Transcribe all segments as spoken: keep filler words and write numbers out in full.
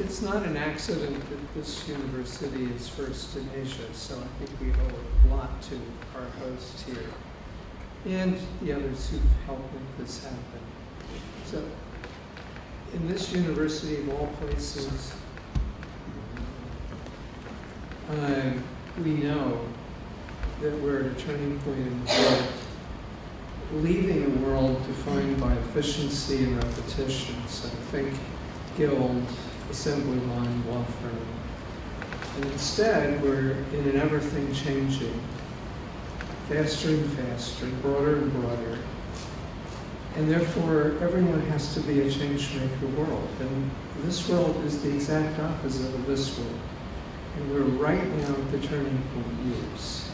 it's not an accident that this university is first in Asia, so I think we owe a lot to our host here and the others who've helped make this happen. So, in this university of all places, uh, we know that we're at a turning point in the world, leaving a world defined by efficiency and repetition. So think guild, assembly line, law firm. And instead, we're in an everything changing, faster and faster, broader and broader. And therefore, everyone has to be a change-maker world. And this world is the exact opposite of this world. And we're right now at the turning point years.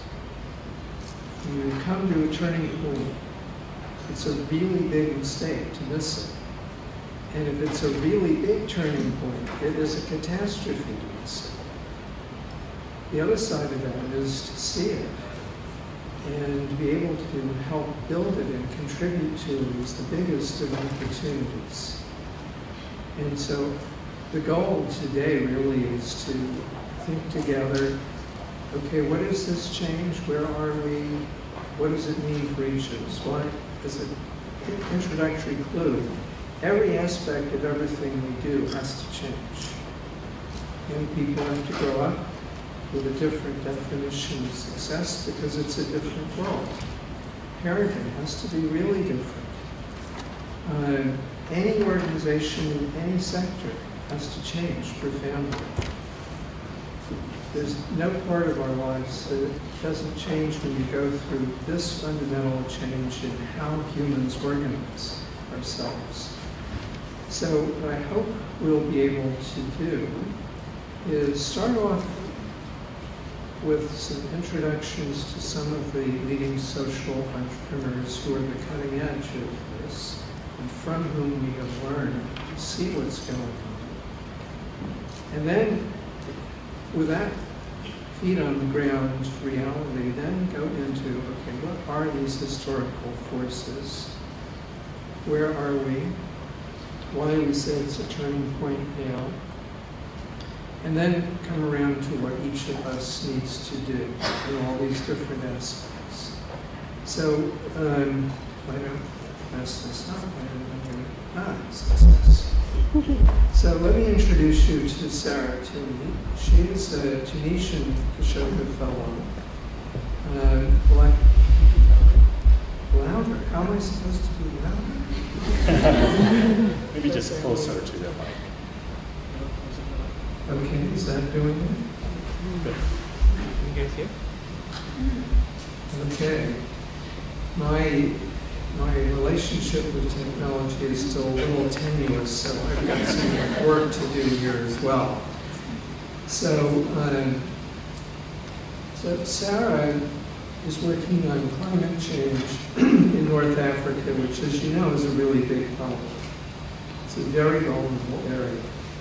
When you come to a turning point, it's a really big mistake to miss it. And if it's a really big turning point, it is a catastrophe to miss it. The other side of that is to see it and be able to help build it and contribute to it is the biggest of opportunities. And so the goal today really is to think together, okay, what is this change? Where are we? What does it mean for each of us? What is an introductory clue? Every aspect of everything we do has to change. And people have to grow up with a different definition of success because it's a different world. Parenting has to be really different. Uh, any organization in any sector has to change profoundly. There's no part of our lives that doesn't change when you go through this fundamental change in how humans organize ourselves. So what I hope we'll be able to do is start off with some introductions to some of the leading social entrepreneurs who are the cutting edge of this, and from whom we have learned to see what's going on. And then, with that feet on the ground reality, then go into, okay, what are these historical forces? Where are we? Why do we say it's a turning point now? And then come around to what each of us needs to do in all these different aspects. So, um, if I don't mess this up, I don't know. Ah, success. So let me introduce you to Sarah Toomey. She is a Tunisian Ashoka Fellow. Uh, black, louder? How am I supposed to be louder? Maybe just closer to the mic. Okay, is that doing it? Good. Can you guys hear? Okay. My, my relationship with technology is still a little tenuous, so I've got some work to do here as well. So, um, so Sarah is working on climate change in North Africa, which, as you know, is a really big problem. It's a very vulnerable area.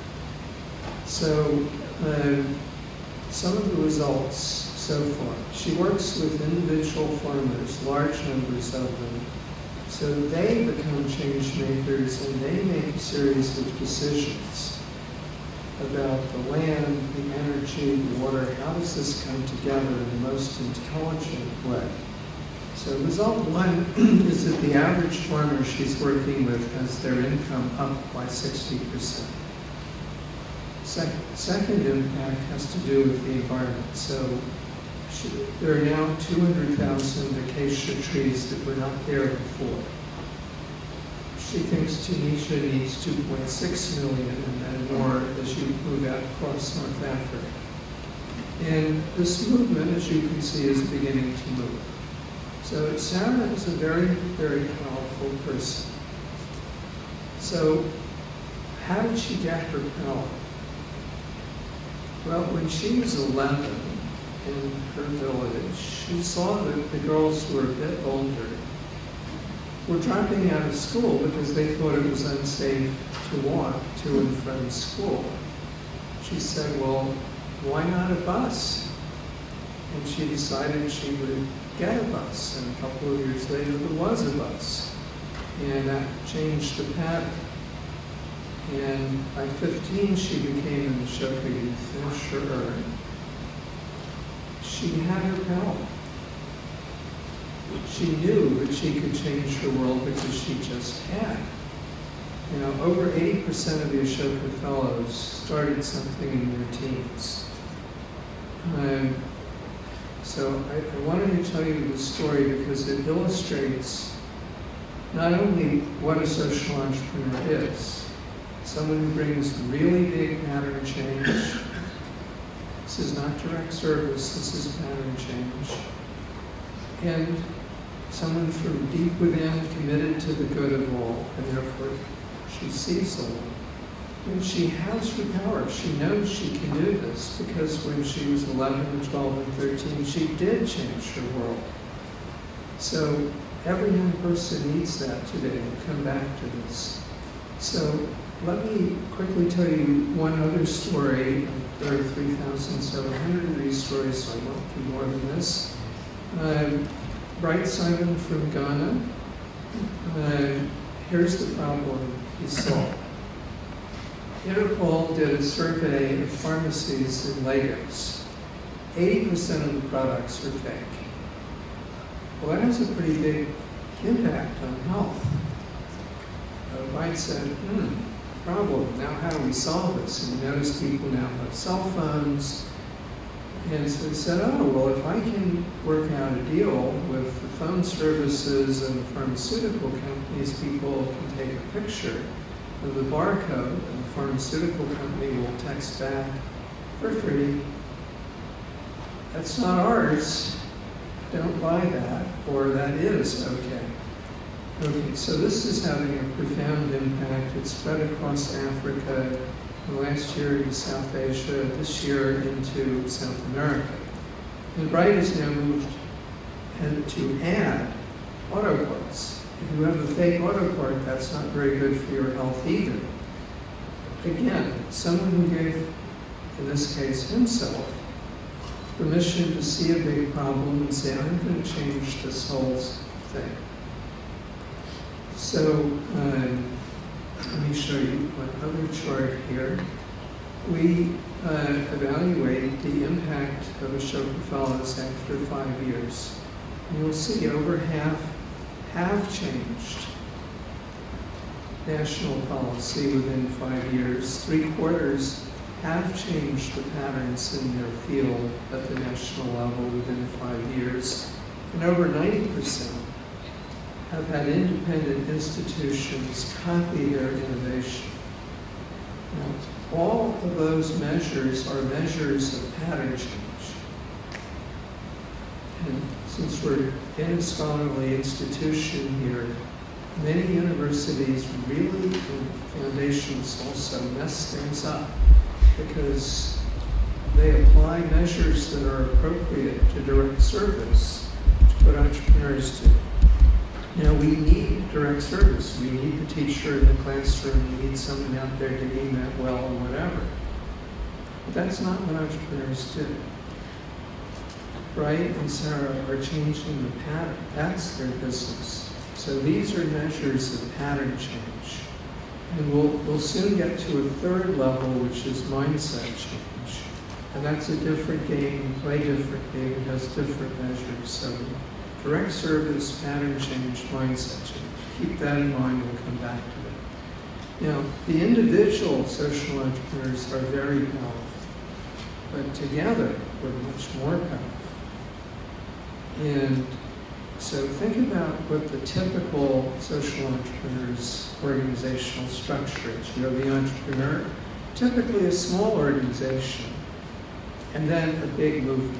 So, um, some of the results so far. She works with individual farmers, large numbers of them, so they become change makers and they make a series of decisions about the land, the energy, the water. How does this come together in the most intelligent way? So result one is that the average farmer she's working with has their income up by sixty percent. Second, second impact has to do with the environment. So she, there are now two hundred thousand acacia trees that were not there before. She thinks Tunisia needs two point six million and then more as you move out across North Africa. And this movement, as you can see, is beginning to move. So Sarah is a very, very powerful person. So how did she get her power? Well, when she was eleven in her village, she saw that the girls who were a bit older were dropping out of school because they thought it was unsafe to walk to and from school. She said, well, why not a bus? And she decided she would get a bus, and a couple of years later there was a bus. And that changed the pattern. And by fifteen, she became an Ashoka Youth Insurer. She had her power. She knew that she could change her world because she just had. You know, over eighty percent of the Ashoka Fellows started something in their teens. Um, so I, I wanted to tell you this story because it illustrates not only what a social entrepreneur is, someone who brings really big pattern change. This is not direct service, this is pattern change. And someone from deep within committed to the good of all, and therefore she sees the world. And she has her power. She knows she can do this because when she was eleven and twelve and thirteen, she did change her world. So every young person needs that today. We'll come back to this. So let me quickly tell you one other story. There are three thousand seven hundred of these stories, so I won't do more than this. Um, Bright Simon from Ghana. Uh, here's the problem he solved. Interpol did a survey of pharmacies in Lagos. eighty percent of the products are fake. Well, that has a pretty big impact on health. Uh, Bright said, hmm, problem, now how do we solve this? And we noticed people now have cell phones. And so he said, oh, well, if I can work out a deal with the phone services and the pharmaceutical companies, people can take a picture of the barcode, and the pharmaceutical company will text back for free. That's not ours. Don't buy that, or that is okay. Okay, so this is having a profound impact. It's spread across Africa. Last year into South Asia, this year into South America. And Bright has now moved and to add auto parts. If you have a fake auto part, that's not very good for your health either. Again, someone who gave, in this case himself, permission to see a big problem and say, I'm going to change this whole thing. So, um, let me show you one other chart here. We uh, evaluate the impact of Ashoka Fellows after five years. And you'll see over half have changed national policy within five years. Three quarters have changed the patterns in their field at the national level within five years. And over ninety percent have had independent institutions copy their innovation. Now, all of those measures are measures of pattern change. And since we're in a scholarly institution here, many universities really, and foundations also, mess things up because they apply measures that are appropriate to direct service, to what entrepreneurs do. Now, we need direct service. We need the teacher in the classroom. We need someone out there digging that well or whatever. But that's not what entrepreneurs do. Bright and Sarah are changing the pattern. That's their business. So these are measures of pattern change. And we'll, we'll soon get to a third level, which is mindset change. And that's a different game. You play differently. It has different measures. So direct service, pattern change, mindset change. Keep that in mind, we'll come back to it. Now, the individual social entrepreneurs are very powerful, but together we're much more powerful. And so think about what the typical social entrepreneur's organizational structure is. You know, the entrepreneur, typically a small organization, and then a big movement.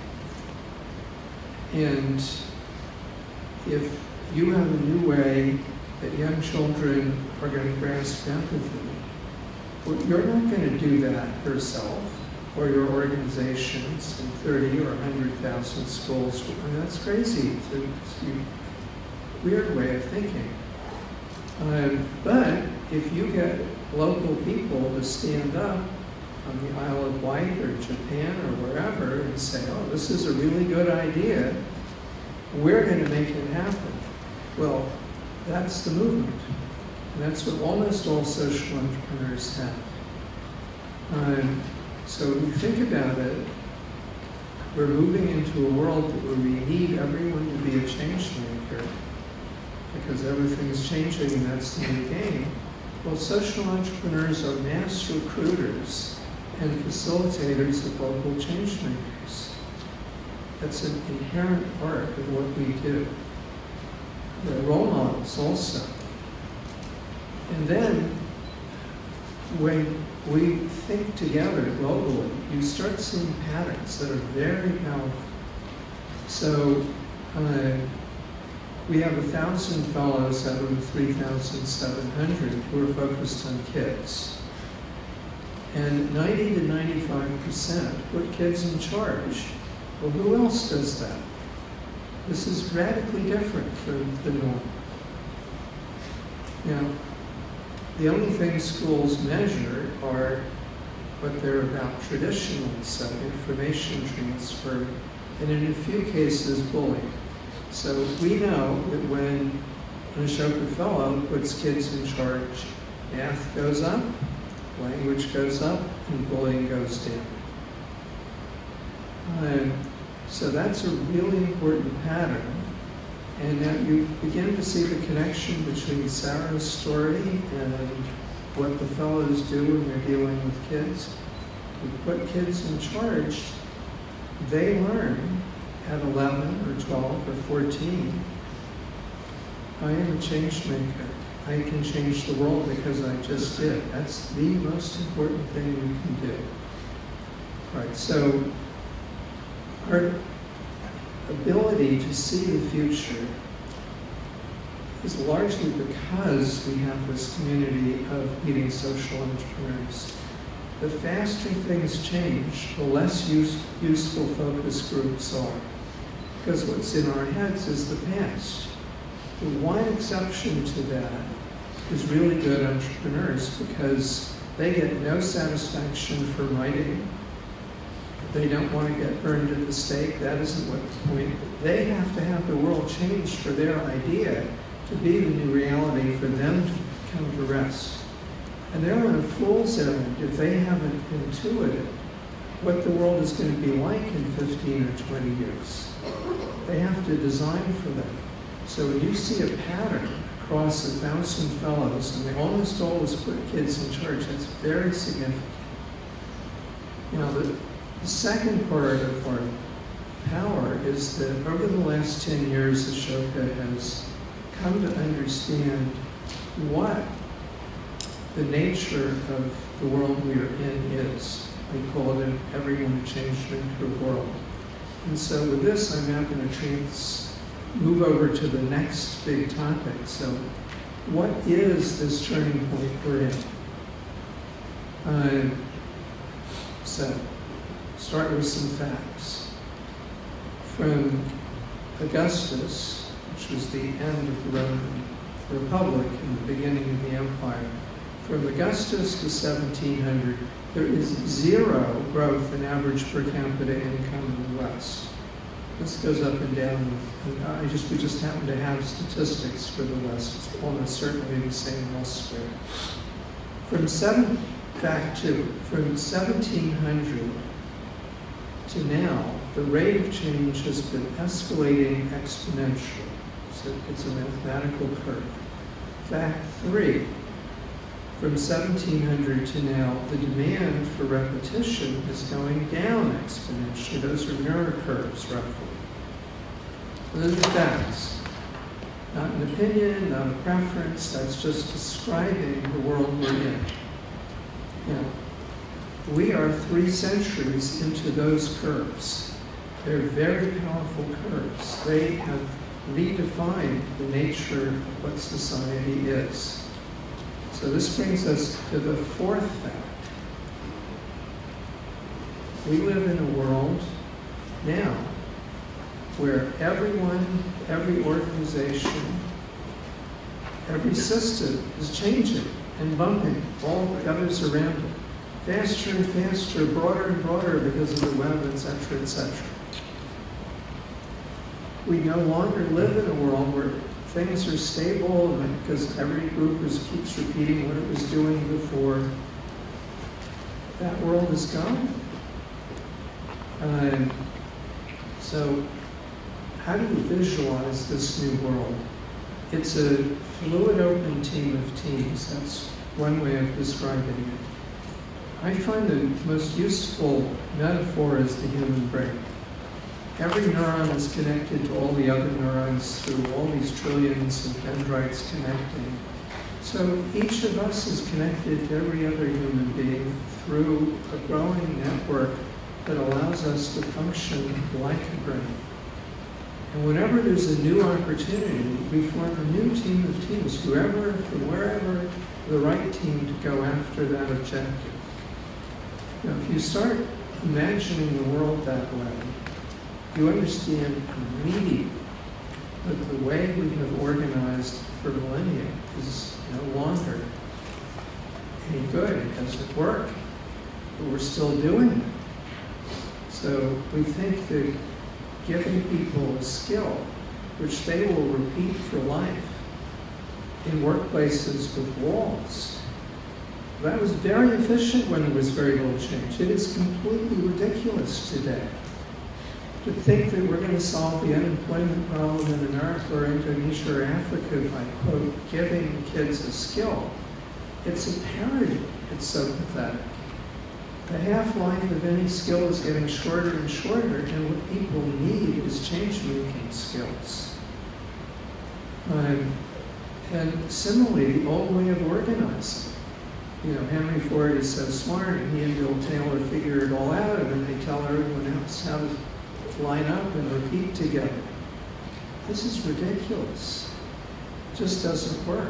And if you have a new way that young children are going to grasp empathy, well, you're not going to do that yourself or your organizations in thirty or one hundred thousand schools. I mean, that's crazy. It's a, it's a weird way of thinking. Um, but if you get local people to stand up on the Isle of Wight or Japan or wherever and say, oh, this is a really good idea, we're going to make it happen. Well, that's the movement. And that's what almost all social entrepreneurs have. Um, so when you think about it, we're moving into a world where we need everyone to be a change maker because everything's changing and that's the new game. Well, social entrepreneurs are mass recruiters and facilitators of local change makers. That's an inherent part of what we do. They're role models also. And then, when we think together globally, you start seeing patterns that are very powerful. So, uh, we have a thousand fellows out of the three thousand seven hundred who are focused on kids. And ninety to ninety-five percent put kids in charge. Well, who else does that? This is radically different from the norm. Now, the only things schools measure are what they're about traditionally, so information transfer, and in a few cases, bullying. So we know that when an Ashoka Fellow puts kids in charge, math goes up, language goes up, and bullying goes down. Um, so that's a really important pattern. And now you begin to see the connection between Sarah's story and what the fellows do when they're dealing with kids. We put kids in charge, they learn at eleven or twelve or fourteen, I am a change maker. I can change the world because I just did. That's the most important thing we can do. All right, so our ability to see the future is largely because we have this community of leading social entrepreneurs. The faster things change, the less use, useful focus groups are. Because what's in our heads is the past. The one exception to that is really good entrepreneurs because they get no satisfaction for writing. They don't want to get burned at the stake. That isn't what the point. They have to have the world change for their idea to be the new reality for them to come to rest. And they're on a fool's errand if they haven't intuited what the world is going to be like in fifteen or twenty years. They have to design for that. So when you see a pattern across a thousand fellows, and they almost always put kids in charge, that's very significant. Now, the, the second part of our power is that over the last ten years, Ashoka has come to understand what the nature of the world we are in is. We call it everyone changed into a world. And so with this, I'm now going to trans move over to the next big topic. So what is this turning point we're in? Uh, so start with some facts. From Augustus, which was the end of the Roman Republic and the beginning of the empire, from Augustus to seventeen hundred, there is zero growth in average per capita income in the West. This goes up and down. And I just, we just happen to have statistics for the West. It's almost certainly the same elsewhere. From seven, fact two, from seventeen hundred to now, the rate of change has been escalating exponentially. So it's a mathematical curve. Fact three, from seventeen hundred to now, the demand for repetition is going down exponentially. Those are mirror curves, roughly. So those are facts. Not an opinion, not a preference, that's just describing the world we're in. Now, we are three centuries into those curves. They're very powerful curves. They have redefined the nature of what society is. So this brings us to the fourth fact. We live in a world now where everyone, every organization, every system is changing and bumping all the others around it. Faster and faster, broader and broader because of the web, et cetera, et cetera. We no longer live in a world where things are stable, and because every group is, keeps repeating what it was doing before, that world is gone. Um, so how do you visualize this new world? It's a fluid, open team of teams. That's one way of describing it. I find the most useful metaphor is the human brain. Every neuron is connected to all the other neurons through all these trillions of dendrites connecting. So each of us is connected to every other human being through a growing network that allows us to function like a brain. And whenever there's a new opportunity, we form a new team of teams, whoever, from wherever, the right team to go after that objective. Now, if you start imagining the world that way, you understand immediately that the way we have organized for millennia is no longer any good. It doesn't work, but we're still doing it. So we think that giving people a skill, which they will repeat for life in workplaces with walls, that was very efficient when there was very little change. It is completely ridiculous today to think that we're going to solve the unemployment problem in America or Indonesia or Africa by, quote, giving kids a skill. It's a parody. It's so pathetic. The half-life of any skill is getting shorter and shorter, and what people need is change-making skills. Um, and similarly, the old way of organizing. You know, Henry Ford is so smart, and he and Bill Taylor figure it all out, and then they tell everyone else how to line up and repeat together. This is ridiculous. It just doesn't work.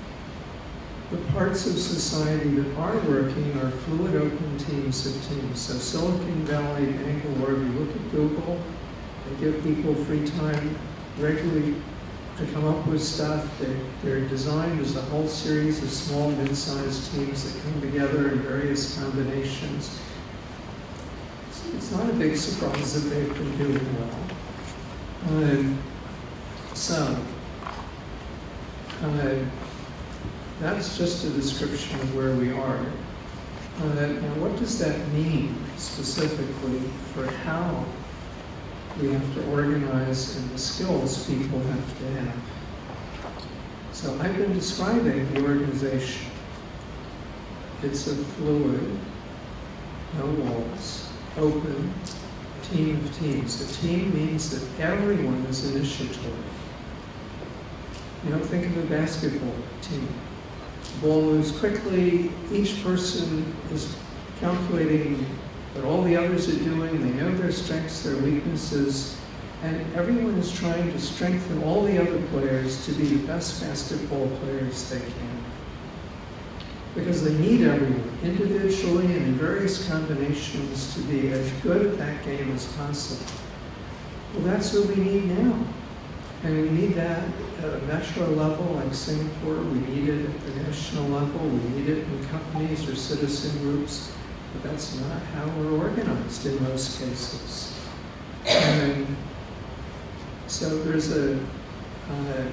The parts of society that are working are fluid, open teams of teams. So Silicon Valley, Bangalore, if you look at Google, they give people free time regularly to come up with stuff. They're, they're designed as a whole series of small, mid-sized teams that come together in various combinations. It's, it's not a big surprise that they've been doing well. Um, so, uh, that's just a description of where we are. Uh, now, what does that mean specifically for how we have to organize and the skills people have to have? So I've been describing the organization. It's a fluid, no walls, open team of teams. A team means that everyone is initiatory. You know, think of a basketball team. The ball moves quickly, each person is calculating what all the others are doing, they know their strengths, their weaknesses, and everyone is trying to strengthen all the other players to be the best basketball players they can. Because they need everyone, individually and in various combinations, to be as good at that game as possible. Well, that's what we need now. And we need that at a metro level like Singapore, we need it at the national level, we need it in companies or citizen groups, but that's not how we're organized in most cases. And so there's a, uh,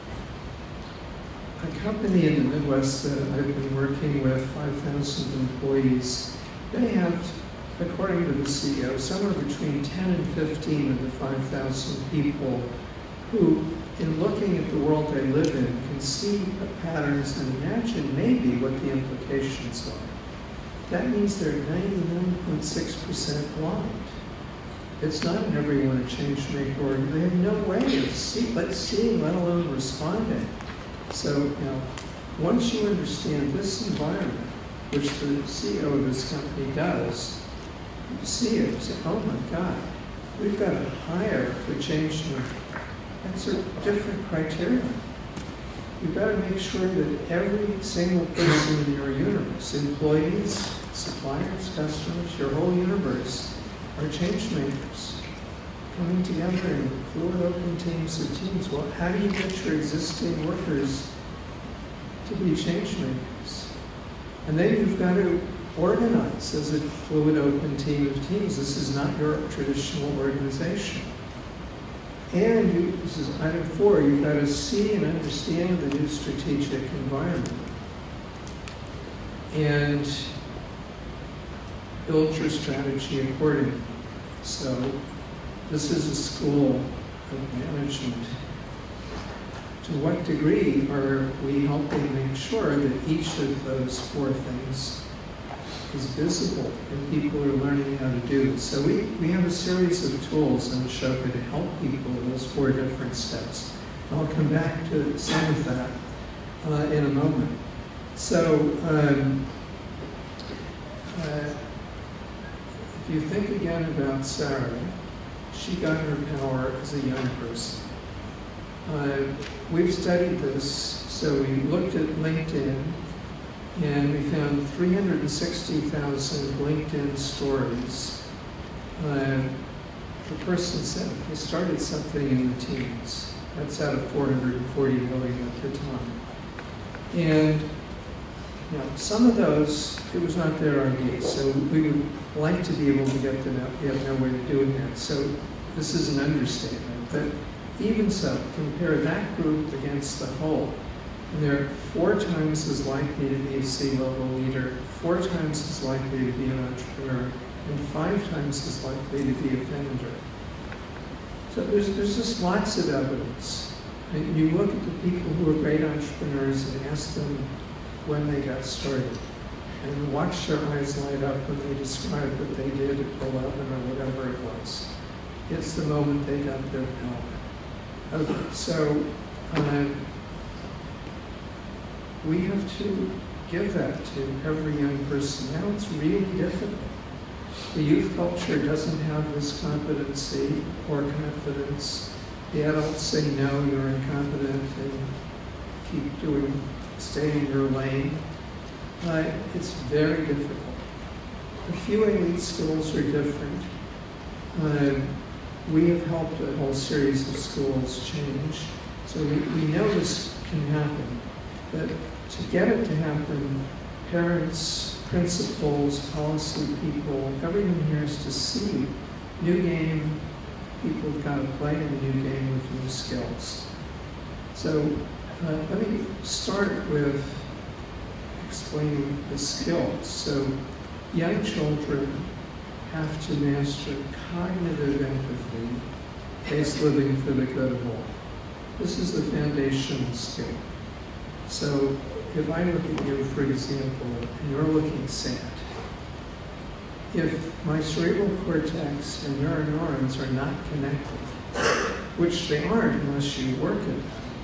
a company in the Midwest that I've been working with, five thousand employees. They have, according to the C E O, somewhere between ten and fifteen of the five thousand people who, in looking at the world they live in, can see patterns and imagine maybe what the implications are. That means they're ninety-nine point six percent blind. It's not in everyone a change maker, or they have no way of see, let seeing, let alone responding. So, you know, once you understand this environment, which the C E O of this company does, you see it and say, oh my God, we've got to hire for change maker. That's a different criteria. You've got to make sure that every single person in your universe, employees, suppliers, customers, your whole universe, are change makers, coming together in fluid, open teams of teams. Well, how do you get your existing workers to be change makers? And then you've got to organize as a fluid, open team of teams. This is not your traditional organization. And you, this is item four, you've got to see and understand the new strategic environment and build your strategy accordingly. So this is a school of management. To what degree are we helping make sure that each of those four things is visible and people are learning how to do it? So we, we have a series of tools in Ashoka to help people with those four different steps. I'll come back to some of that uh, in a moment. So um, uh, if you think again about Sarah, she got her power as a young person. Uh, we've studied this, so we looked at LinkedIn, and we found three hundred sixty thousand LinkedIn stories. Uh, the person said they started something in the teens. That's out of four hundred forty million at the time. And now, some of those, it was not their idea, so we would like to be able to get them out. We have no way of doing that. So this is an understatement. But even so, compare that group against the whole. And they're four times as likely to be a C-level leader, four times as likely to be an entrepreneur, and five times as likely to be a founder. So there's, there's just lots of evidence. And you look at the people who are great entrepreneurs and ask them when they got started, and watch their eyes light up when they describe what they did at eleven or whatever it was. It's the moment they got their power. Okay, so um, we have to give that to every young person. Now it's really difficult. The youth culture doesn't have this competency or confidence. The adults say, no, you're incompetent, and keep doing, stay in your lane. Uh, it's very difficult. A few elite schools are different. Uh, we have helped a whole series of schools change. So we, we know this can happen. But to get it to happen, parents, principals, policy people, everyone here is to see new game. People have got to play in the new game with new skills. So uh, let me start with explaining the skills. So young children have to master cognitive empathy, based living for the good of all. This is the foundational skill. So if I look at you, for example, and you're looking sad, if my cerebral cortex and your neurons are not connected, which they aren't unless you work at them,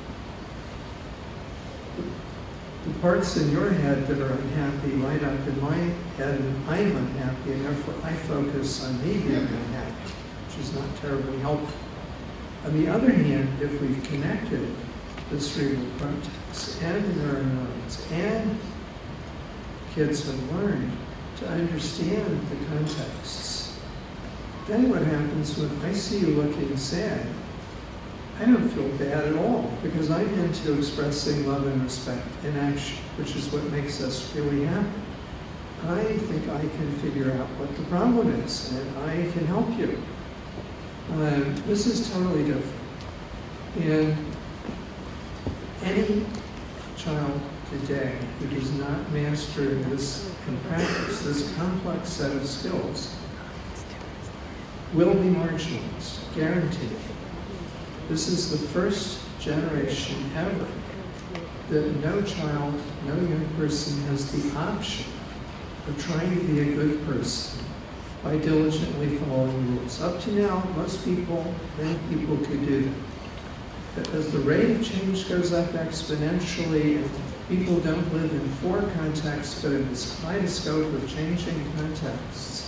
the parts in your head that are unhappy light up in my head, and I'm unhappy, and therefore I focus on me being unhappy, which is not terribly helpful. On the other hand, if we've connected the cerebral cortex and the neurons, and kids have learned to understand the contexts, then what happens when I see you looking sad, I don't feel bad at all, because I'm into expressing love and respect in action, which is what makes us really happy. I think I can figure out what the problem is, and I can help you. Uh, this is totally different. And any child today who does not master this and practice this complex set of skills will be marginalized, guaranteed. This is the first generation ever that no child, no young person has the option of trying to be a good person by diligently following rules. Up to now, most people, many people could do that. But as the rate of change goes up exponentially, and people don't live in four contexts, but in this kaleidoscope of changing contexts,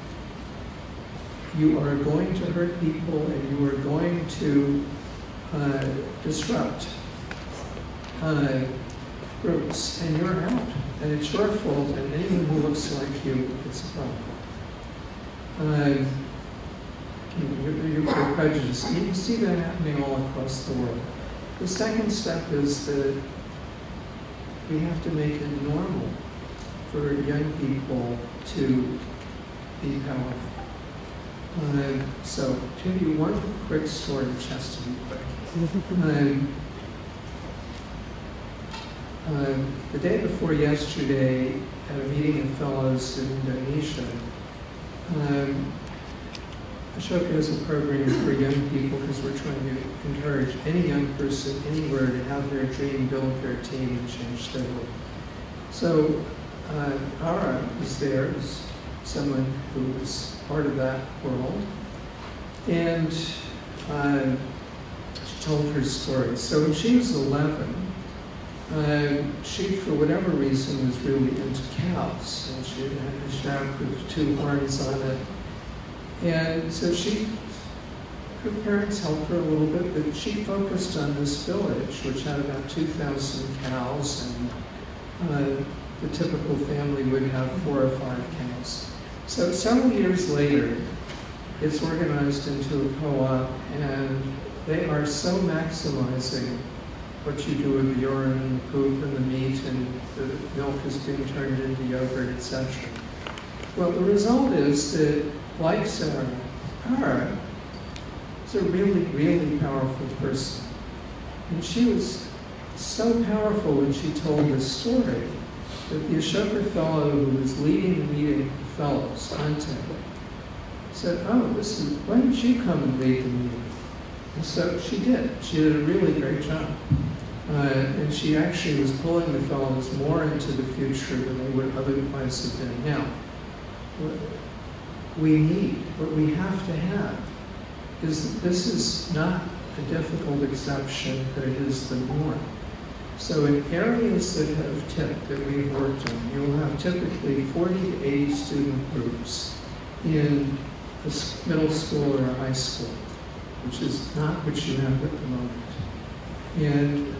you are going to hurt people, and you are going to uh, disrupt uh, groups, and you're out. And it's your fault, and anyone who looks like you, it's a problem. Uh, you're, you're prejudiced. You can see that happening all across the world. The second step is that we have to make it normal for young people to be powerful. Uh, so, to give you one quick story, which has to be quick. Um, uh, the day before yesterday, at a meeting of fellows in Indonesia, um, Ashoka has a program for young people because we're trying to encourage any young person anywhere to have their dream, build their team, and change their world. So, uh, Ara was there as someone who was part of that world, and uh, she told her story. So when she was eleven, uh, she, for whatever reason, was really into cows, and she had a shack with two horns on it. And so she, her parents helped her a little bit, but she focused on this village, which had about two thousand cows, and uh, the typical family would have four or five cows. So several years later, it's organized into a co-op, and they are so maximizing what you do with the urine and the poop and the meat, and the milk is being turned into yogurt, et cetera. Well, the result is that, like Sarah, Ara is a really, really powerful person. And she was so powerful when she told this story that the Ashoka fellow who was leading the meeting of fellows on temple said, oh, this is, why don't you come and lead the meeting? And so she did. She did a really great job. Uh, and she actually was pulling the fellows more into the future than they would otherwise have been. Now, what we need, what we have to have, is that this is not a difficult exception, but it is the norm. So in areas that have tipped, that we've worked on, you'll have typically forty to eighty student groups in a middle school or a high school, which is not what you have at the moment. And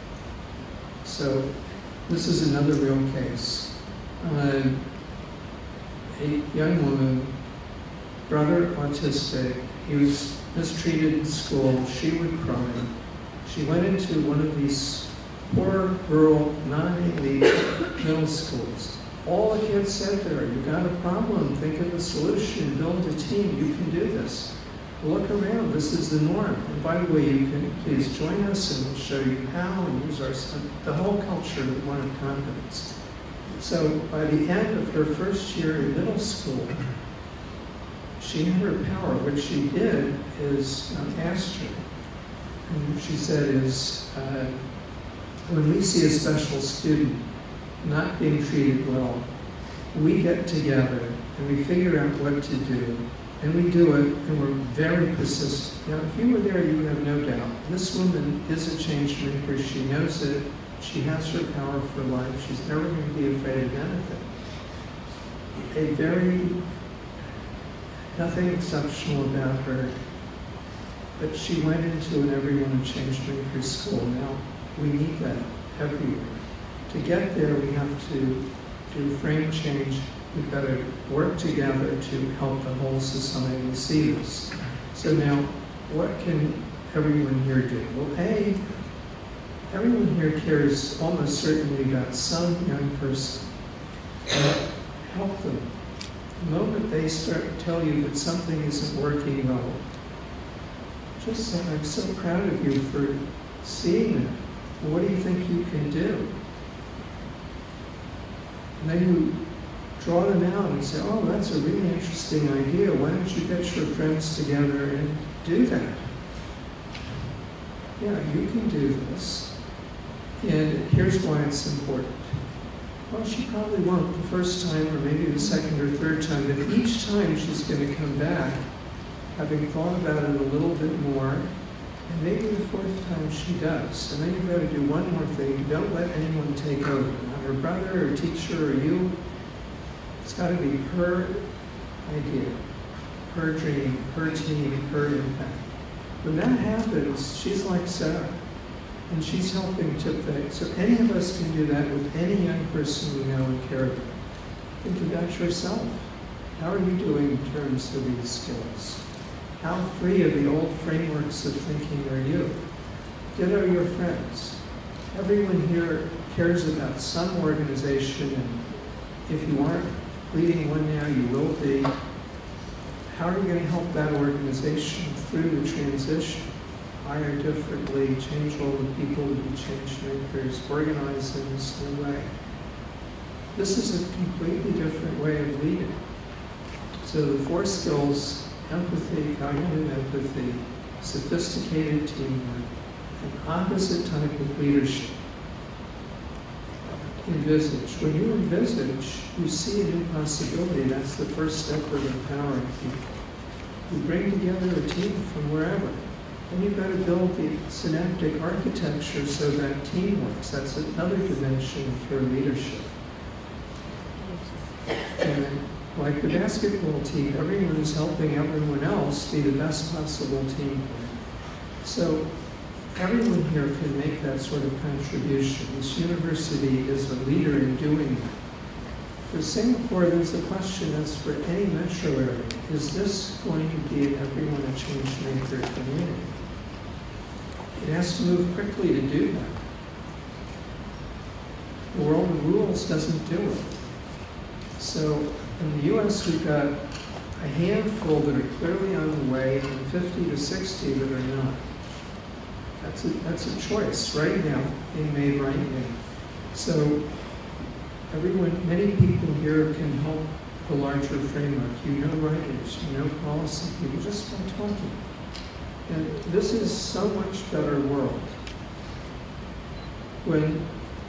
so this is another real case. Uh, a young woman, brother autistic, he was mistreated in school, she would cry. She went into one of these poor, rural, non-elite middle schools. All the kids said to her, you've got a problem, think of a solution, build a team, you can do this. Look around, this is the norm. And by the way, you can please join us and we'll show you how and use our, the whole culture of one of confidence. So by the end of her first year in middle school, she had her power. What she did is, um, asked her, and what she said is, uh, when we see a special student not being treated well, we get together and we figure out what to do, and we do it, and we're very persistent. Now, if you were there, you would have no doubt. This woman is a change maker. She knows it. She has her power for life. She's never going to be afraid of anything. A very, nothing exceptional about her, but she went into an everyone a change maker school. Now, we need that everywhere. To get there, we have to do frame change. We've got to work together to help the whole society see this. So now, what can everyone here do? Well, A, everyone here cares almost certainly about some young person. Help them. The moment they start to tell you that something isn't working well, just say, I'm so proud of you for seeing it. What do you think you can do? And then you draw them out and say, oh, that's a really interesting idea. Why don't you get your friends together and do that? Yeah, you can do this. And here's why it's important. Well, she probably won't the first time or maybe the second or third time, but each time she's going to come back, having thought about it a little bit more, and maybe the fourth time she does. And then you've got to do one more thing. Don't let anyone take over. Not her brother or teacher or you. It's got to be her idea, her dream, her team, her impact. When that happens, she's like Sarah, and she's helping tip that. So any of us can do that with any young person we know and care about. Think about yourself. How are you doing in terms of these skills? How free of the old frameworks of thinking are you? Ditto your friends. Everyone here cares about some organization, and if you aren't leading one now, you will be. how are you going to help that organization through the transition? Hire differently, change all the people to be change makers, organize in this new way. This is a completely different way of leading. So the four skills: empathy, cognitive empathy, sophisticated teamwork, an opposite type of leadership. Envisage. When you envisage, you see a new possibility. That's the first step of empowering people. You bring together a team from wherever. Then you've got to build the synaptic architecture so that team works. That's another dimension of your leadership. And like the basketball team, everyone is helping everyone else be the best possible team player. So everyone here can make that sort of contribution. This university is a leader in doing that. For Singapore, there's a question as for any metro area: is this going to be an everyone a change maker community? It has to move quickly to do that. The world of rules doesn't do it. So in the U S, we've got a handful that are clearly on the way and fifty to sixty that are not. That's a, that's a choice right now being made right now. So everyone, many people here can help the larger framework. You know writers, you know policy people, just by talking. And this is so much better world. When,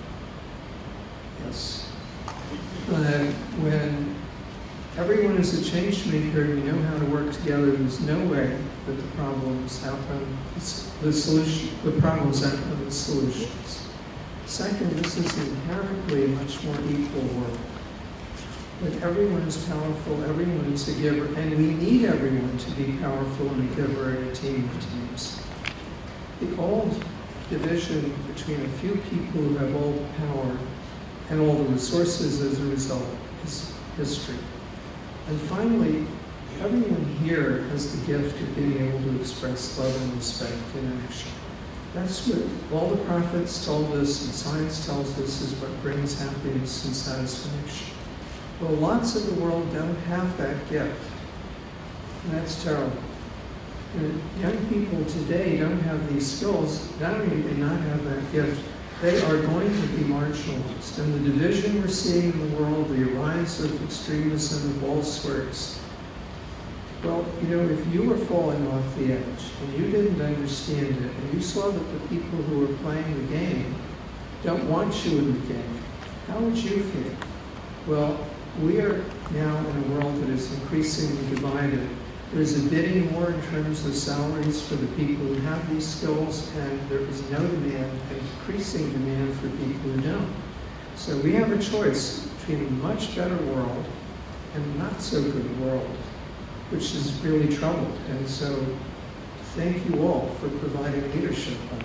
yes, uh, when everyone is a change maker, we know how to work together. There's no way that the problems happen, the solution, the problems happen with solutions. Second, this is inherently a much more equal world. When everyone is powerful, everyone is a giver, and we need everyone to be powerful and a giver in a team of teams. The old division between a few people who have all the power and all the resources as a result is history. And finally, everyone here has the gift of being able to express love and respect in action. That's what all the prophets told us and science tells us is what brings happiness and satisfaction. Well, lots of the world don't have that gift. And that's terrible. And young people today don't have these skills. Not only do they not have that gift, they are going to be marginalized. And the division we're seeing in the world, the rise of extremism of all sorts, well, you know, if you were falling off the edge and you didn't understand it, and you saw that the people who were playing the game don't want you in the game, how would you feel? Well, we are now in a world that is increasingly divided. There's a bidding war in terms of salaries for the people who have these skills, and there is no demand, an increasing demand for people who don't. So we have a choice between a much better world and a not so good world, which is really troubled. And so thank you all for providing leadership on